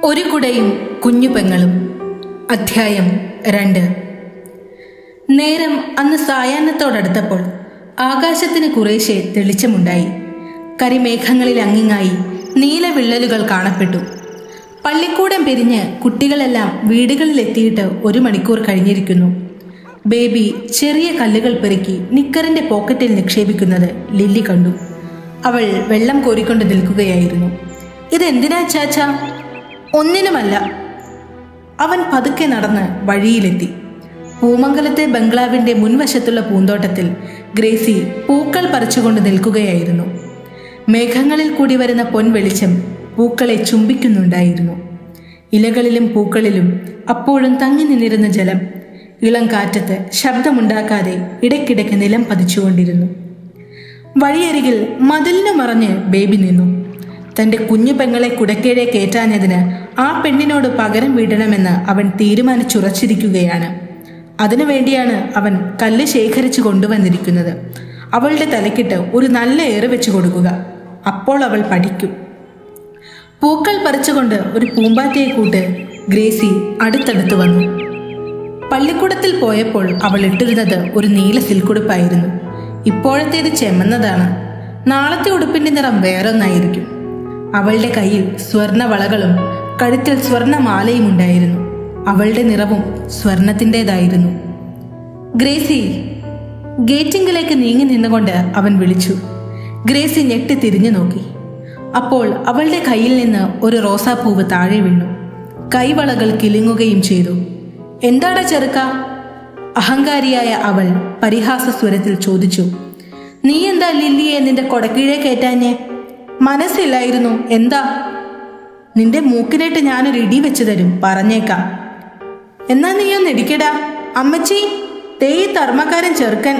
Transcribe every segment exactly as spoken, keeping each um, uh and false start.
ഒരു കുടയും കുഞ്ഞു പെങ്ങളും. അധ്യായം രണ്ട്. നേരം അന്ന് സായാഹ്നത്തോടടുത്തപ്പോൾ ആകാശത്തിന് കുറേശ്ശെ തെളിച്ചമുണ്ടായി. കരിമേഘങ്ങളിൽ അങ്ങിങ്ങായി നീലവിള്ളലുകൾ കാണപ്പെട്ടു. പള്ളിക്കൂടം പിരിഞ്ഞ് കുട്ടികളെല്ലാം വീടുകളിലെത്തിയിട്ട് ഒരു മണിക്കൂർ കഴിഞ്ഞിരിക്കുന്നു. ബേബി ചെറിയ കല്ലുകൾ പെറുക്കി നിക്കറിന്റെ പോക്കറ്റിൽ നിക്ഷേപിക്കുന്നത് ലില്ലി കണ്ടു. അവൾ വെള്ളം കോരിക്കൊണ്ട് നിൽക്കുകയായിരുന്നു. ഇതെന്തിനാ ചാച്ചാ? ഒന്നിനുമല്ല. അവൻ പതുക്കെ നടന്ന് വഴിയിലെത്തി. പൂമംഗലത്തെ ബംഗ്ലാവിന്റെ മുൻവശത്തുള്ള പൂന്തോട്ടത്തിൽ ഗ്രേസി പൂക്കൾ പറിച്ചുകൊണ്ട് നിൽക്കുകയായിരുന്നു. മേഘങ്ങളിൽ കൂടി വരുന്ന പൊൻവെളിച്ചം പൂക്കളെ ചുംബിക്കുന്നുണ്ടായിരുന്നു. ഇലകളിലും പൂക്കളിലും അപ്പോഴും തങ്ങി നിന്നിരുന്ന ജലം ഇളം കാറ്റത്ത് ശബ്ദമുണ്ടാക്കാതെ ഇടയ്ക്കിടയ്ക്ക് നിലം പതിച്ചുകൊണ്ടിരുന്നു. വഴിയരികിൽ മതിലിന് മറഞ്ഞ് ബേബി നിന്നു. തന്റെ കുഞ്ഞു പെങ്ങളെ കുടക്കീഴെ കയറ്റാഞ്ഞതിന് ആ പെണ്ണിനോട് പകരം വീടണമെന്ന് അവൻ തീരുമാനിച്ചുറച്ചിരിക്കുകയാണ്. അതിനുവേണ്ടിയാണ് അവൻ കല്ല് ശേഖരിച്ചു കൊണ്ടുവന്നിരിക്കുന്നത്. അവളുടെ തലക്കിട്ട് ഒരു നല്ല ഏറ് വെച്ചു കൊടുക്കുക, അപ്പോൾ അവൾ പഠിക്കും. പൂക്കൾ പറിച്ചുകൊണ്ട് ഒരു പൂമ്പാറ്റയെ കൂട്ട് ഗ്രേസി അടുത്തടുത്ത് വന്നു. പള്ളിക്കൂടത്തിൽ പോയപ്പോൾ അവൾ ഇട്ടിരുന്നത് ഒരു നീല സിൽക്കുടുപ്പായിരുന്നു. ഇപ്പോഴത്തേത് ചെമ്മന്നതാണ്. നാളത്തെ ഉടുപ്പിന്റെ നിറം വേറൊന്നായിരിക്കും. അവളുടെ കയ്യിൽ സ്വർണ വളകളും കഴുത്തിൽ സ്വർണമാലയും ഉണ്ടായിരുന്നു. അവളുടെ നിറവും സ്വർണത്തിൻ്റെതായിരുന്നു. ഗ്രേസി! ഗേറ്റിങ്കിലേക്ക് നീങ്ങി നിന്നുകൊണ്ട് അവൻ വിളിച്ചു. ഗ്രേസി ഞെട്ടി തിരിഞ്ഞു നോക്കി. അപ്പോൾ അവളുടെ കയ്യിൽ നിന്ന് ഒരു റോസാപ്പൂവ് താഴെ വീണു. കൈവളകൾ കിലുങ്ങുകയും ചെയ്തു. എന്താടാ ചെറുക്ക? അഹങ്കാരിയായ അവൾ പരിഹാസ സ്വരത്തിൽ ചോദിച്ചു. നീ എന്താ ലില്ലിയെ നിന്റെ കൊടക്കീഴെ കയറ്റാഞ്ഞേ? മനസ്സില്ലായിരുന്നു. എന്താ? നിന്റെ മൂക്കിനേട്ട് ഞാനൊരു ഇടി വെച്ചു തരും, പറഞ്ഞേക്കാം. എന്നാ നീയൊന്ന് ഇടിക്കടാ. അമ്മച്ചി, തേയ് തർമ്മക്കാരൻ ചെറുക്കൻ.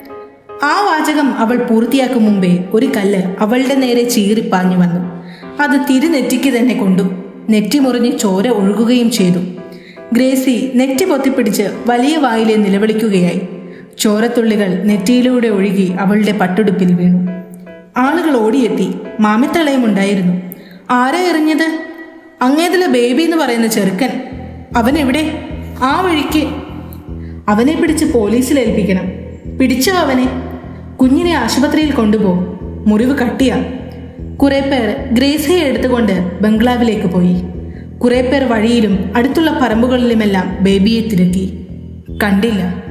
ആ വാചകം അവൾ പൂർത്തിയാക്കും മുമ്പേ ഒരു കല്ല് അവളുടെ നേരെ ചീറിപ്പാഞ്ഞു വന്നു. അത് തിരുനെറ്റിക്ക് തന്നെ കൊണ്ടു. നെറ്റി മുറിഞ്ഞ് ചോര ഒഴുകുകയും ചെയ്തു. ഗ്രേസി നെറ്റി പൊത്തിപ്പിടിച്ച് വലിയ വായിലെ നിലവിളിക്കുകയായി. ചോരത്തുള്ളികൾ നെറ്റിയിലൂടെ ഒഴുകി അവളുടെ പട്ടുടുപ്പിൽ വീണു. ആളുകൾ ഓടിയെത്തി. മാമിത്തളയും ഉണ്ടായിരുന്നു. ആരാ എറിഞ്ഞത്? അങ്ങേതിലെ ബേബി എന്ന് പറയുന്ന ചെറുക്കൻ. അവനെവിടെ? ആ വഴിക്ക്. അവനെ പിടിച്ച് പോലീസിൽ ഏൽപ്പിക്കണം. പിടിച്ചോ അവനെ. കുഞ്ഞിനെ ആശുപത്രിയിൽ കൊണ്ടുപോകും. മുറിവ് കട്ടിയാ. കുറെ പേർ ഗ്രേസിയെ എടുത്തുകൊണ്ട് ബംഗ്ലാവിലേക്ക് പോയി. കുറെ പേർ വഴിയിലും അടുത്തുള്ള പറമ്പുകളിലുമെല്ലാം ബേബിയെ തിരക്കി. കണ്ടില്ല.